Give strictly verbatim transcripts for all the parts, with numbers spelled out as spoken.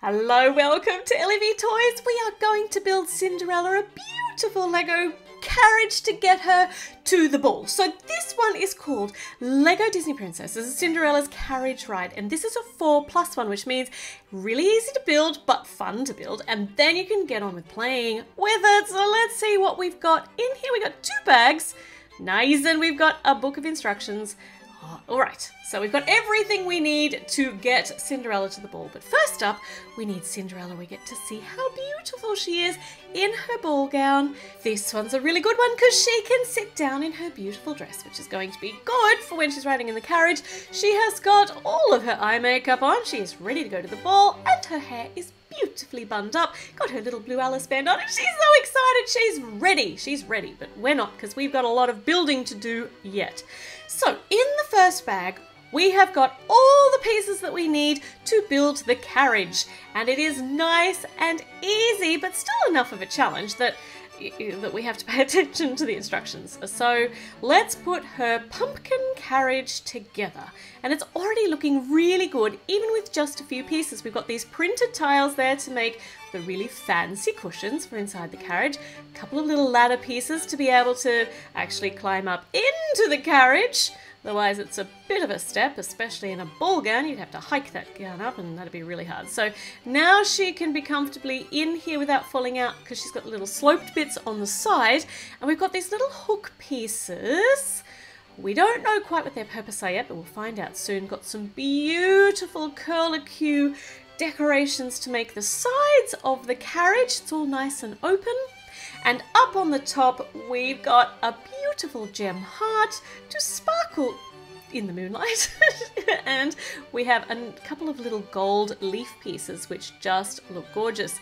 Hello, welcome to Ellie V Toys. We are going to build Cinderella a beautiful Lego carriage to get her to the ball. So this one is called Lego Disney Princesses Cinderella's Carriage Ride, and this is a four plus one, which means really easy to build but fun to build, and then you can get on with playing with it. So let's see what we've got in here. We got two bags, nice, and we've got a book of instructions. All right, so we've got everything we need to get Cinderella to the ball. But first up, we need Cinderella. We get to see how beautiful she is in her ball gown. This one's a really good one because she can sit down in her beautiful dress, which is going to be good for when she's riding in the carriage. She has got all of her eye makeup on. She is ready to go to the ball, and her hair is beautifully bunned up. Got her little blue Alice band on, and she's so excited. She's ready. She's ready, but we're not because we've got a lot of building to do yet. So in the first bag, we have got all the pieces that we need to build the carriage, and it is nice and easy, but still enough of a challenge that that we have to pay attention to the instructions. So let's put her pumpkin carriage together, and it's already looking really good even with just a few pieces. We've got these printed tiles there to make the really fancy cushions for inside the carriage, a couple of little ladder pieces to be able to actually climb up into the carriage. Otherwise it's a bit of a step, especially in a ball gown. You'd have to hike that gown up and that'd be really hard. So now she can be comfortably in here without falling out because she's got little sloped bits on the side. And we've got these little hook pieces. We don't know quite what their purpose are yet, but we'll find out soon. Got some beautiful curlicue decorations to make the sides of the carriage. It's all nice and open. And up on the top, we've got a beautiful gem heart to sparkle in the moonlight. And we have a couple of little gold leaf pieces, which just look gorgeous.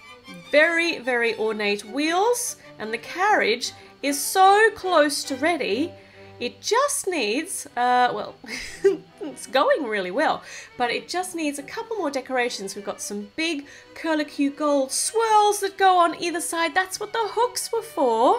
Very, very ornate wheels, and the carriage is so close to ready. It just needs, uh, well, it's going really well, but it just needs a couple more decorations. We've got some big curlicue gold swirls that go on either side. That's what the hooks were for.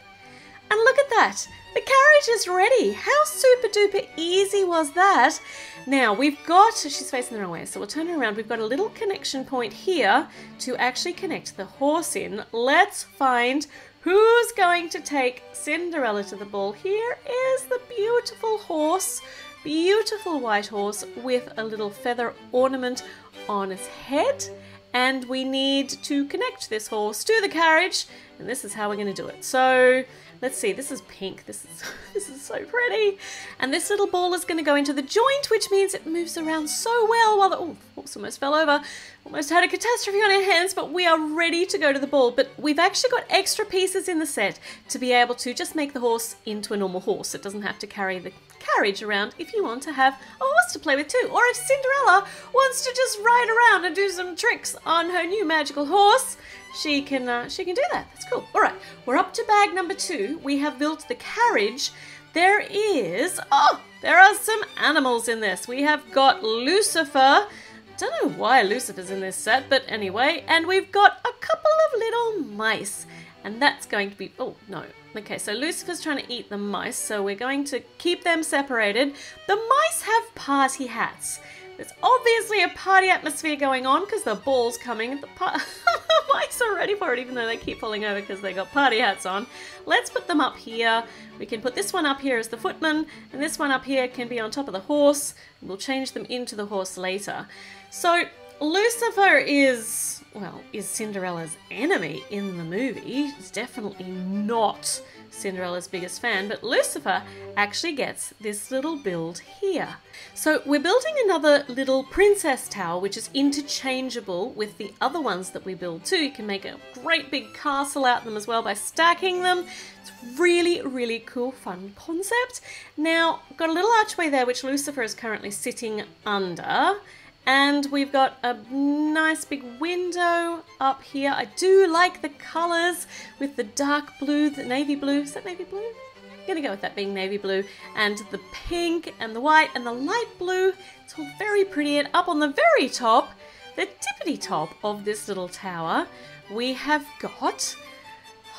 And look at that. The carriage is ready. How super duper easy was that? Now we've got, she's facing the wrong way, so we'll turn her around. We've got a little connection point here to actually connect the horse in. Let's find who's going to take Cinderella to the ball. Here is the beautiful horse, beautiful white horse with a little feather ornament on its head. And we need to connect this horse to the carriage, and this is how we're going to do it. So let's see, this is pink. This is this is so pretty. And this little ball is going to go into the joint, which means it moves around so well while the oh, horse almost fell over. Almost had a catastrophe on our hands, but we are ready to go to the ball. But we've actually got extra pieces in the set to be able to just make the horse into a normal horse. It doesn't have to carry the carriage around if you want to have a horse to play with too. Or if Cinderella wants to just ride around and do some tricks on her new magical horse, she can uh, she can do that. That's cool. All right, we're up to bag number two. We have built the carriage. There is, oh, there are some animals in this. We have got Lucifer. Don't know why Lucifer's in this set, but anyway, and we've got a couple of little mice, and that's going to be, oh no, okay, so Lucifer's trying to eat the mice, so we're going to keep them separated. The mice have party hats. There's obviously a party atmosphere going on because the ball's coming. The, the mice are ready for it, even though they keep falling over because they got party hats on. Let's put them up here. We can put this one up here as the footman, and this one up here can be on top of the horse. We'll change them into the horse later. So Lucifer is, well, is Cinderella's enemy in the movie. He's definitely not Cinderella's biggest fan, but Lucifer actually gets this little build here. So we're building another little princess tower, which is interchangeable with the other ones that we build too. You can make a great big castle out of them as well by stacking them. It's really, really cool, fun concept. Now, I've got a little archway there, which Lucifer is currently sitting under. And we've got a nice big window up here. I do like the colours with the dark blue, the navy blue. Is that navy blue? I'm gonna go with that being navy blue. And the pink and the white and the light blue. It's all very pretty. And up on the very top, the tippity top of this little tower, we have got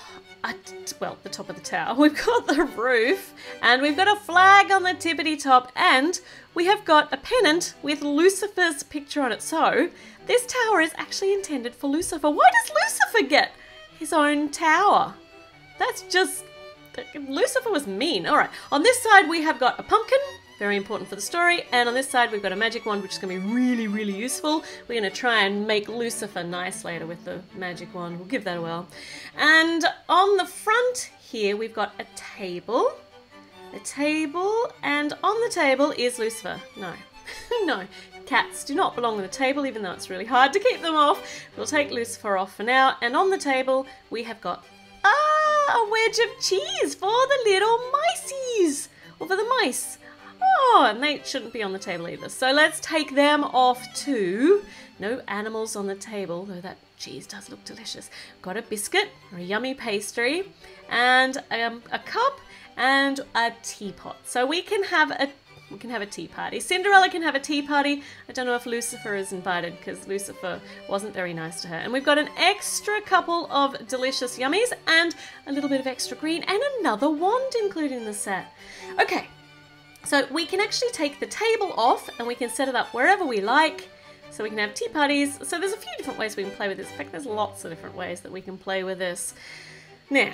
uh, well, the top of the tower. We've got the roof, and we've got a flag on the tippity top, and we have got a pennant with Lucifer's picture on it. So this tower is actually intended for Lucifer. Why does Lucifer get his own tower? That's just... Lucifer was mean. All right, on this side we have got a pumpkin, very important for the story, and on this side we've got a magic wand, which is going to be really, really useful. We're going to try and make Lucifer nice later with the magic wand. We'll give that a whirl. And on the front here we've got a table, a table, and on the table is Lucifer. No, no, cats do not belong on the table, even though it's really hard to keep them off. We'll take Lucifer off for now, and on the table we have got Ah, a wedge of cheese for the little miceys, or for the mice. Oh, and they shouldn't be on the table either. So let's take them off too. No animals on the table, though that cheese does look delicious. Got a biscuit, or a yummy pastry, and um, a cup, and a teapot. So we can have a We can have a tea party. Cinderella can have a tea party. I don't know if Lucifer is invited because Lucifer wasn't very nice to her. And we've got an extra couple of delicious yummies and a little bit of extra green and another wand included in the set. Okay, so we can actually take the table off and we can set it up wherever we like. So we can have tea parties. So there's a few different ways we can play with this. In fact, there's lots of different ways that we can play with this. Now,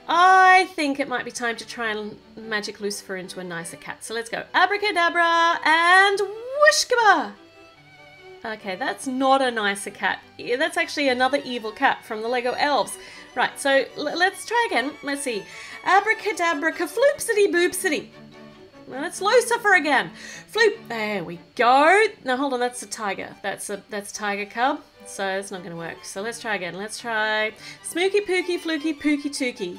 I think it might be time to try and magic Lucifer into a nicer cat. So let's go. Abracadabra and whooshkaba. Okay, that's not a nicer cat. That's actually another evil cat from the Lego Elves. Right, so let's try again. Let's see. Abracadabra kafloopsity boopsity. Well, it's Lucifer again. Floop. There we go. Now hold on, that's a tiger. That's a that's tiger cub. So it's not going to work. So let's try again. Let's try Smooky Pooky Fluky Pooky Tooky.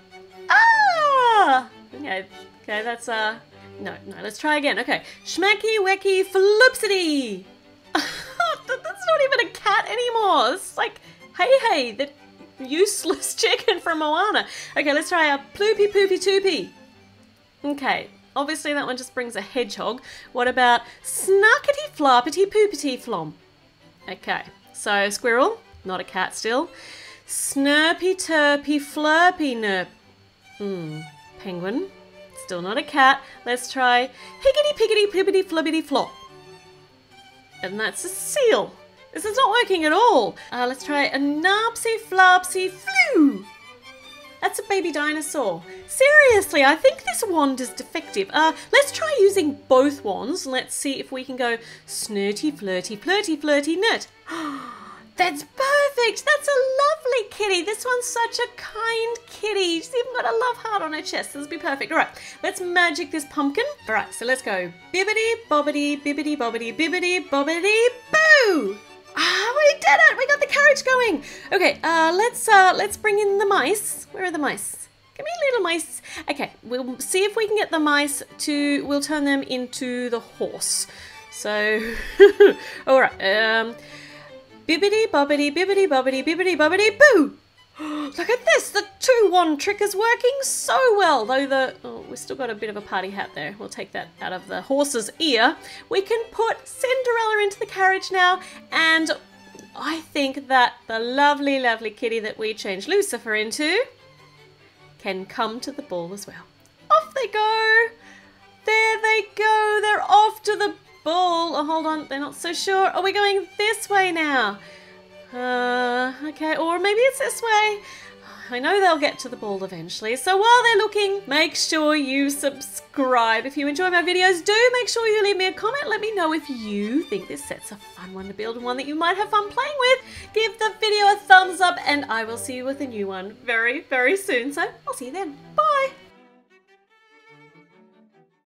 Ah! Okay, okay, that's uh no, no, let's try again. Okay. Schmacky Wecky Floopsity. That's not even a cat anymore. It's like hey hey, the useless chicken from Moana. Okay, let's try a Ploopy Poopy Toopy. Okay. Obviously that one just brings a hedgehog. What about Snarkety Flarpety Poopity Flom? Okay, so squirrel, not a cat still. Snurpy Turpy Flurpy Nerp. Hmm, penguin, still not a cat. Let's try Higgity Piggity Pibbity Flubbity Flop. And that's a seal. This is not working at all. Uh, let's try a Narpsy Flapsy Flew. That's a baby dinosaur. Seriously, I think this wand is defective. Uh, let's try using both wands. Let's see if we can go snurty, flirty, flirty, flirty, nut. That's perfect. That's a lovely kitty. This one's such a kind kitty. She's even got a love heart on her chest. This will be perfect. All right, let's magic this pumpkin. All right, so let's go. Bibbity, bobbity, bibbity, bobbity, bibbity, bobbity, boo! Ah, we did it! We got the carriage going. Okay, uh, let's uh, let's bring in the mice. Where are the mice? Give me little mice. Okay, we'll see if we can get the mice to. We'll turn them into the horse. So, all right. Um, bibbity bobbity, bibbity bobbity, bibbity bobbity, boo! Look at this. The two-wand trick is working so well. Though the oh, we've still got a bit of a party hat there. We'll take that out of the horse's ear. We can put Cinderella into the carriage now, and I think that the lovely, lovely kitty that we changed Lucifer into can come to the ball as well. Off they go. There they go. They're off to the ball. Oh, hold on. They're not so sure. Are we going this way now? Uh, okay, or maybe it's this way. I know they'll get to the ball eventually. So while they're looking, make sure you subscribe. If you enjoy my videos, do make sure you leave me a comment. Let me know if you think this set's a fun one to build and one that you might have fun playing with. Give the video a thumbs up and I will see you with a new one very, very soon. So I'll see you then.